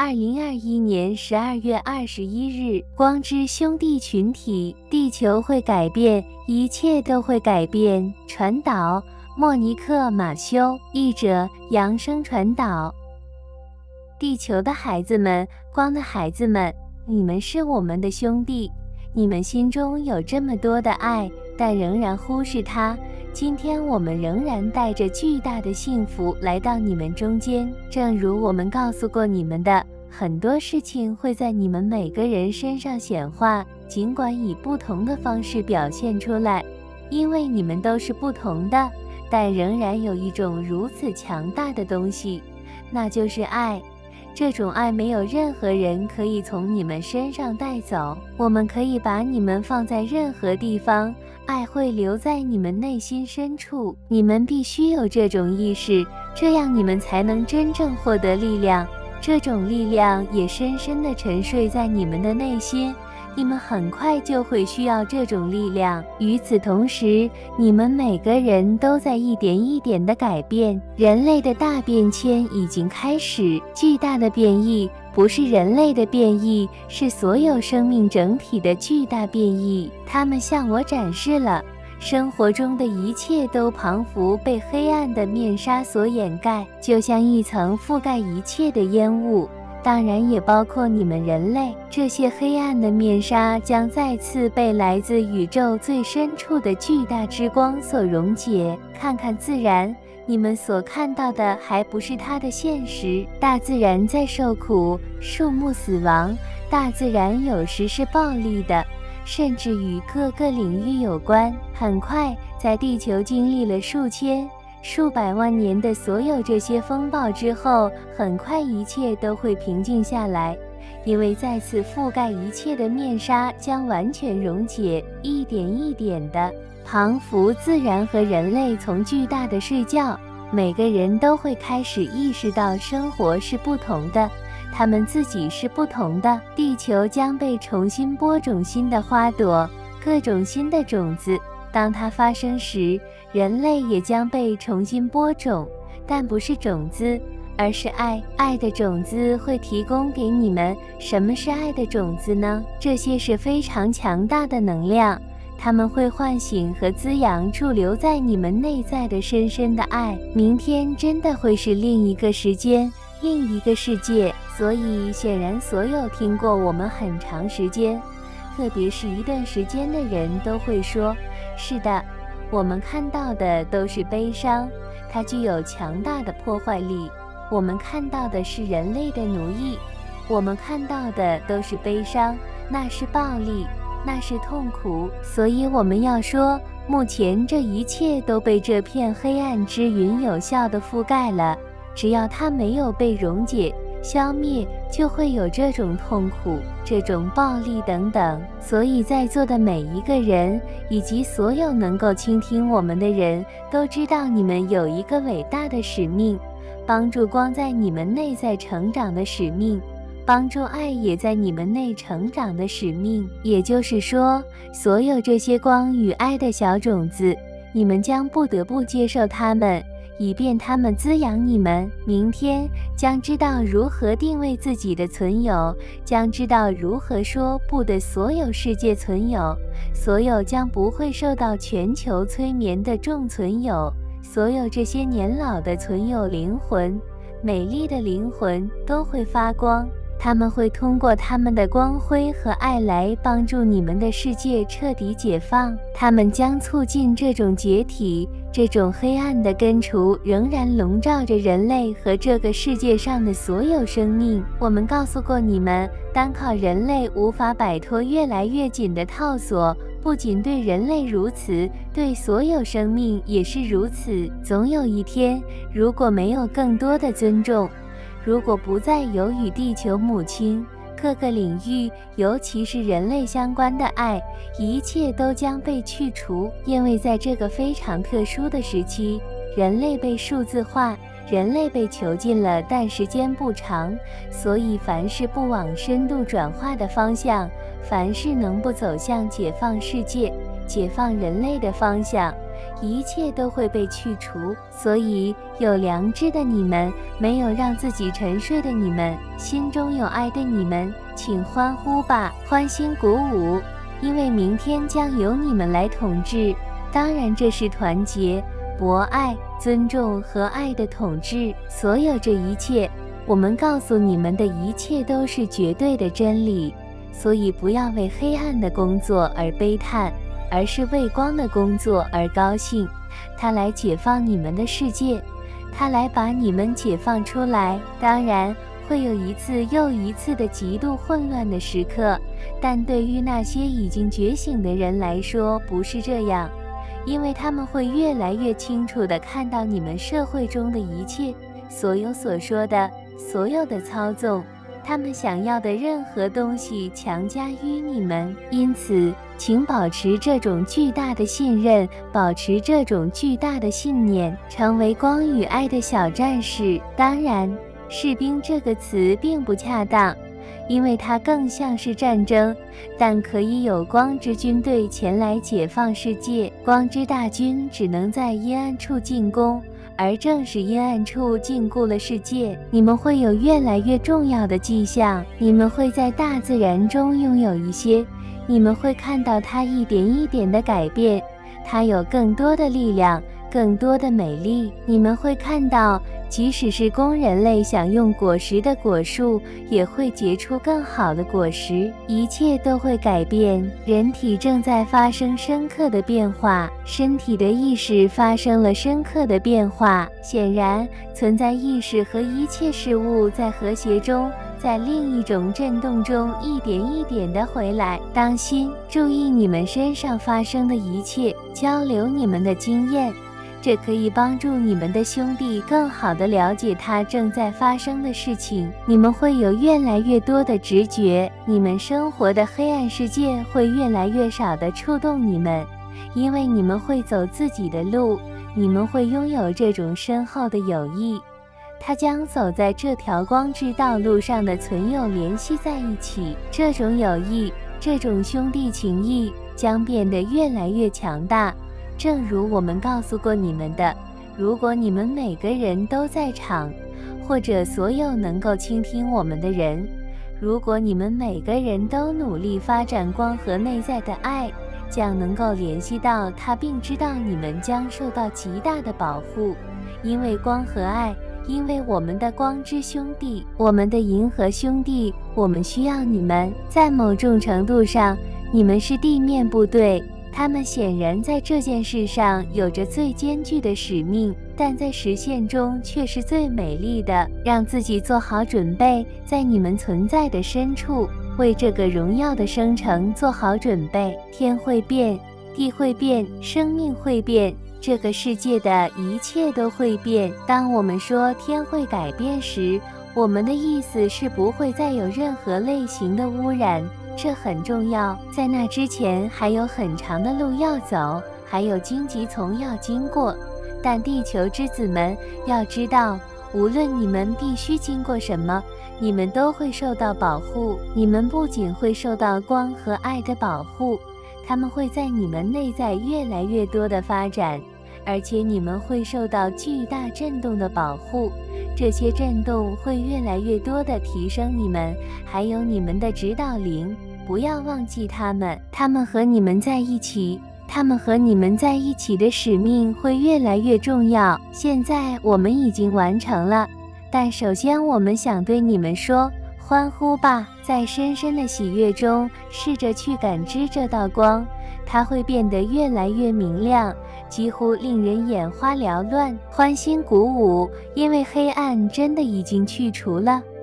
2021年12月21日，光之兄弟群体，地球会改变，一切都会改变。传导：莫尼克·马修，译者：扬声传导。地球的孩子们，光的孩子们，你们是我们的兄弟，你们心中有这么多的爱，但仍然忽视它。今天我们仍然带着巨大的幸福来到你们中间，正如我们告诉过你们的，很多事情会在你们每个人身上显化，尽管以不同的方式表现出来，因为你们都是不同的，但仍然有一种如此强大的东西，那就是爱。这种爱没有任何人可以从你们身上带走，我们可以把你们放在任何地方，爱会留在你们内心深处。你们必须有这种意识，这样你们才能真正获得力量。这种力量也深深地沉睡在你们的内心，你们很快就会需要这种力量。与此同时，你们每个人都在一点一点地改变。人类的大变迁已经开始，巨大的变异不是人类的变异，是所有生命整体的巨大变异。他们向我展示了生活中的一切都彷彿被黑暗的面纱所掩盖，就像一层覆盖一切的烟雾。当然也包括你们人类，这些黑暗的面纱将再次被来自宇宙最深处的巨大之光所溶解。看看自然，你们所看到的还不是它的现实。大自然在受苦，树木死亡，大自然有时是暴力的，甚至与各个领域有关。很快，在地球经历了数千数百万年的所有这些风暴之后，很快一切都会平静下来，因为再次覆盖一切的面纱将完全溶解，一点一点的彷彿自然和人类从巨大的睡觉，每个人都会开始意识到生活是不同的，他们自己是不同的。地球将被重新播种新的花朵，各种新的种子。当它发生时，人类也将被重新播种，但不是种子，而是爱。爱的种子会提供给你们。什么是爱的种子呢？这些是非常强大的能量，它们会唤醒和滋养驻留在你们内在的深深的爱。明天真的会是另一个时间，另一个世界。所以显然所有听过我们很长时间，特别是一段时间的人都会说，是的，我们看到的都是悲伤，它具有强大的破坏力。我们看到的是人类的奴役，我们看到的都是悲伤，那是暴力，那是痛苦。所以我们要说，目前这一切都被这片黑暗之云有效地覆盖了，只要它没有被溶解消灭，就会有这种痛苦，这种暴力等等。所以在座的每一个人，以及所有能够倾听我们的人，都知道你们有一个伟大的使命，帮助光在你们内在成长的使命，帮助爱也在你们内成长的使命。也就是说，所有这些光与爱的小种子，你们将不得不接受它们，以便它们滋养你们。明天将知道如何定位自己的存有，将知道如何说不的所有世界存有，所有将不会受到全球催眠的众存有，所有这些年老的存有灵魂，美丽的灵魂都会发光。他们会通过他们的光辉和爱来帮助你们的世界彻底解放。他们将促进这种解体，这种黑暗的根除仍然笼罩着人类和这个世界上的所有生命。我们告诉过你们，单靠人类无法摆脱越来越紧的套索，不仅对人类如此，对所有生命也是如此。总有一天，如果没有更多的尊重，如果不再有与地球母亲各个领域，尤其是人类相关的爱，一切都将被去除。因为在这个非常特殊的时期，人类被数字化，人类被囚禁了，但时间不长，所以凡是不往深度转化的方向，凡是能不走向解放世界、解放人类的方向， 一切都会被去除。所以有良知的你们，没有让自己沉睡的你们，心中有爱的你们，请欢呼吧，欢欣鼓舞，因为明天将由你们来统治。当然，这是团结、博爱、尊重和爱的统治。所有这一切，我们告诉你们的一切都是绝对的真理。所以不要为黑暗的工作而悲叹，而是为光的工作而高兴。他来解放你们的世界，他来把你们解放出来。当然会有一次又一次的极度混乱的时刻，但对于那些已经觉醒的人来说不是这样，因为他们会越来越清楚地看到你们社会中的一切，所有所说的，所有的操纵，他们想要的任何东西强加于你们。因此请保持这种巨大的信任，保持这种巨大的信念，成为光与爱的小战士。当然，士兵这个词并不恰当，因为它更像是战争，但可以有光之军队前来解放世界。光之大军只能在阴暗处进攻，而正是阴暗处禁锢了世界。你们会有越来越重要的迹象，你们会在大自然中拥有一些，你们会看到它一点一点的改变，它有更多的力量，更多的美丽。你们会看到，即使是供人类享用果实的果树，也会结出更好的果实。一切都会改变，人体正在发生深刻的变化，身体的意识发生了深刻的变化。显然，存在意识和一切事物在和谐中，在另一种震动中一点一点地回来。当心，注意你们身上发生的一切，交流你们的经验。这可以帮助你们的兄弟更好地了解它正在发生的事情。你们会有越来越多的直觉，你们生活的黑暗世界会越来越少地触动你们，因为你们会走自己的路，你们会拥有这种深厚的友谊，它将走在这条光之道路上的存有联系在一起。这种友谊，这种兄弟情谊将变得越来越强大。正如我们告诉过你们的，如果你们每个人都在场，或者所有能够倾听我们的人，如果你们每个人都努力发展光和内在的爱，将能够联系到它，并知道你们将受到极大的保护，因为光和爱，因为我们的光之兄弟，我们的银河兄弟，我们需要你们。在某种程度上，你们是地面部队，他们显然在这件事上有着最艰巨的使命，但在实现中却是最美丽的。让自己做好准备，在你们存在的深处，为这个荣耀的生成做好准备。天会变，地会变，生命会变，这个世界的一切都会变。当我们说天会改变时，我们的意思是不会再有任何类型的污染。这很重要，在那之前还有很长的路要走，还有荆棘丛要经过。但地球之子们要知道，无论你们必须经过什么，你们都会受到保护。你们不仅会受到光和爱的保护，他们会在你们内在越来越多的发展，而且你们会受到巨大震动的保护。这些震动会越来越多地提升你们，还有你们的指导灵。不要忘记他们，他们和你们在一起，他们和你们在一起的使命会越来越重要。现在我们已经完成了，但首先我们想对你们说，欢呼吧！在深深的喜悦中，试着去感知这道光，它会变得越来越明亮，几乎令人眼花缭乱。欢欣鼓舞，因为黑暗真的已经去除了。